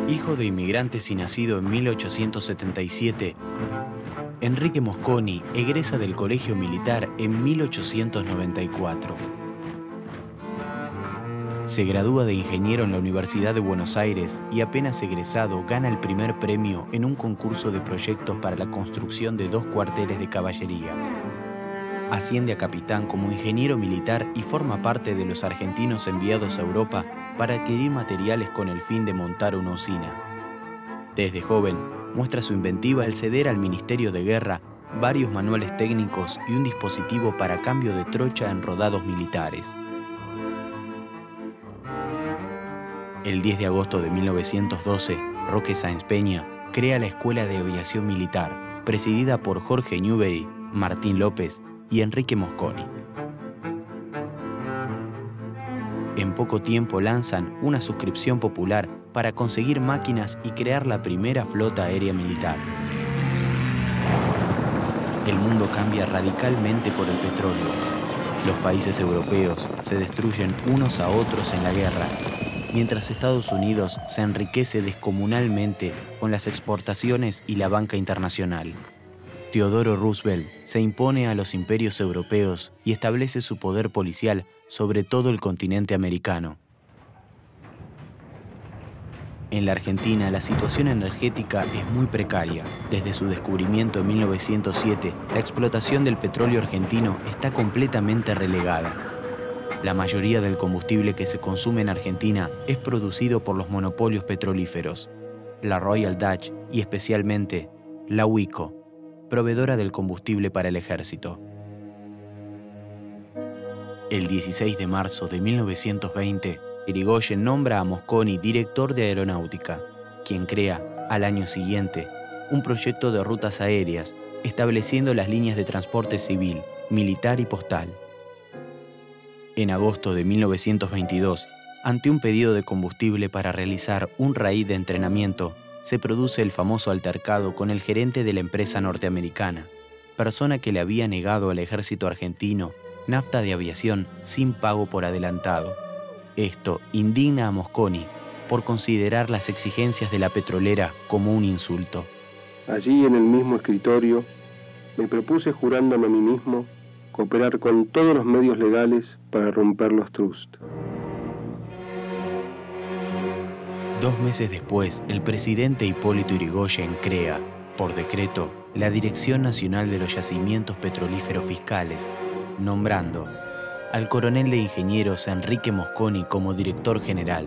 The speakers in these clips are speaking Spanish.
Hijo de inmigrantes y nacido en 1877, Enrique Mosconi egresa del Colegio Militar en 1894. Se gradúa de ingeniero en la Universidad de Buenos Aires y apenas egresado gana el primer premio en un concurso de proyectos para la construcción de 2 cuarteles de caballería. Asciende a capitán como ingeniero militar y forma parte de los argentinos enviados a Europa para adquirir materiales con el fin de montar una usina. Desde joven, muestra su inventiva al ceder al Ministerio de Guerra varios manuales técnicos y un dispositivo para cambio de trocha en rodados militares. El 10 de agosto de 1912, Roque Sáenz Peña crea la Escuela de Aviación Militar, presidida por Jorge Newbery, Martín López y Enrique Mosconi. En poco tiempo lanzan una suscripción popular para conseguir máquinas y crear la primera flota aérea militar. El mundo cambia radicalmente por el petróleo. Los países europeos se destruyen unos a otros en la guerra, mientras Estados Unidos se enriquece descomunalmente con las exportaciones y la banca internacional. Teodoro Roosevelt se impone a los imperios europeos y establece su poder policial sobre todo el continente americano. En la Argentina, la situación energética es muy precaria. Desde su descubrimiento en 1907, la explotación del petróleo argentino está completamente relegada. La mayoría del combustible que se consume en Argentina es producido por los monopolios petrolíferos, la Royal Dutch y especialmente la UICO, proveedora del combustible para el ejército. El 16 de marzo de 1920, Irigoyen nombra a Mosconi director de aeronáutica, quien crea, al año siguiente, un proyecto de rutas aéreas, estableciendo las líneas de transporte civil, militar y postal. En agosto de 1922, ante un pedido de combustible para realizar un raid de entrenamiento, se produce el famoso altercado con el gerente de la empresa norteamericana, persona que le había negado al ejército argentino nafta de aviación sin pago por adelantado. Esto indigna a Mosconi por considerar las exigencias de la petrolera como un insulto. Allí, en el mismo escritorio, me propuse, jurándome a mí mismo, cooperar con todos los medios legales para romper los trusts. 2 meses después, el presidente Hipólito Yrigoyen crea, por decreto, la Dirección Nacional de los Yacimientos Petrolíferos Fiscales, nombrando al coronel de ingenieros Enrique Mosconi como director general.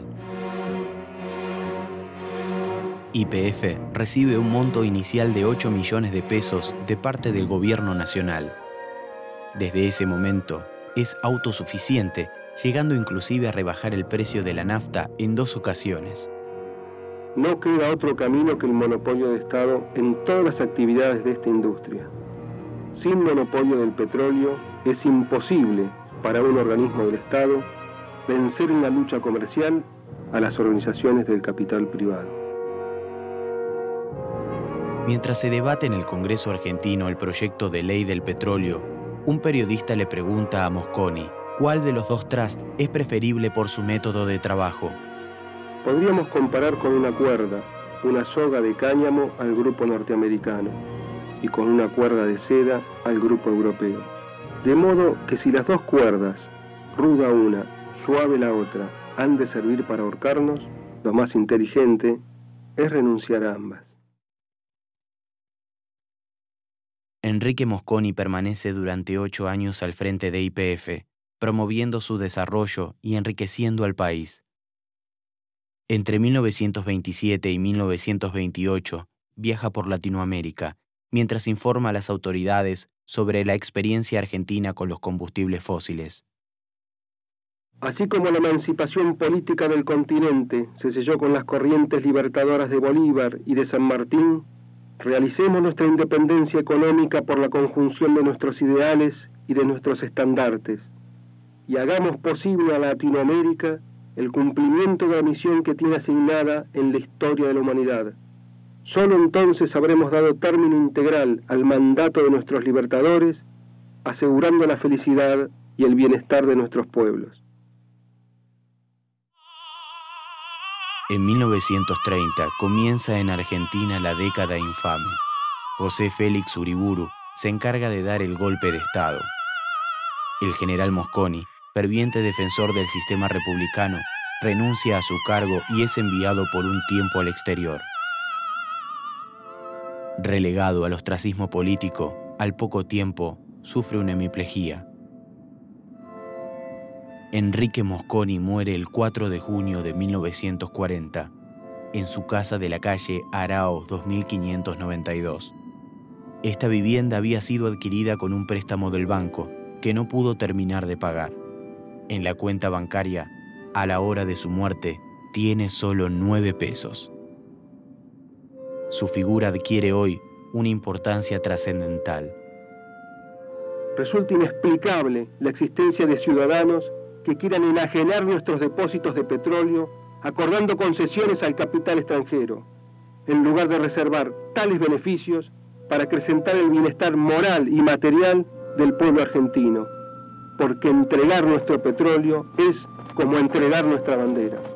YPF recibe un monto inicial de 8 millones de pesos de parte del gobierno nacional. Desde ese momento, es autosuficiente, llegando inclusive a rebajar el precio de la nafta en 2 ocasiones. No queda otro camino que el monopolio de Estado en todas las actividades de esta industria. Sin monopolio del petróleo es imposible para un organismo del Estado vencer en la lucha comercial a las organizaciones del capital privado. Mientras se debate en el Congreso argentino el proyecto de ley del petróleo, un periodista le pregunta a Mosconi cuál de los 2 trusts es preferible por su método de trabajo. Podríamos comparar con una cuerda, una soga de cáñamo al grupo norteamericano y con una cuerda de seda al grupo europeo. De modo que si las 2 cuerdas, ruda una, suave la otra, han de servir para ahorcarnos, lo más inteligente es renunciar a ambas. Enrique Mosconi permanece durante 8 años al frente de YPF, promoviendo su desarrollo y enriqueciendo al país. Entre 1927 y 1928 viaja por Latinoamérica, mientras informa a las autoridades sobre la experiencia argentina con los combustibles fósiles. Así como la emancipación política del continente se selló con las corrientes libertadoras de Bolívar y de San Martín, realicemos nuestra independencia económica por la conjunción de nuestros ideales y de nuestros estandartes, y hagamos posible a Latinoamérica el cumplimiento de la misión que tiene asignada en la historia de la humanidad. Solo entonces habremos dado término integral al mandato de nuestros libertadores, asegurando la felicidad y el bienestar de nuestros pueblos. En 1930 comienza en Argentina la década infame. José Félix Uriburu se encarga de dar el golpe de Estado. El general Mosconi, ferviente defensor del sistema republicano, renuncia a su cargo y es enviado por un tiempo al exterior. Relegado al ostracismo político, al poco tiempo sufre una hemiplegia. Enrique Mosconi muere el 4 de junio de 1940, en su casa de la calle Araos 2592. Esta vivienda había sido adquirida con un préstamo del banco que no pudo terminar de pagar. En la cuenta bancaria, a la hora de su muerte, tiene solo 9 pesos. Su figura adquiere hoy una importancia trascendental. Resulta inexplicable la existencia de ciudadanos que quieran enajenar nuestros depósitos de petróleo acordando concesiones al capital extranjero, en lugar de reservar tales beneficios para acrecentar el bienestar moral y material del pueblo argentino, porque entregar nuestro petróleo es como entregar nuestra bandera.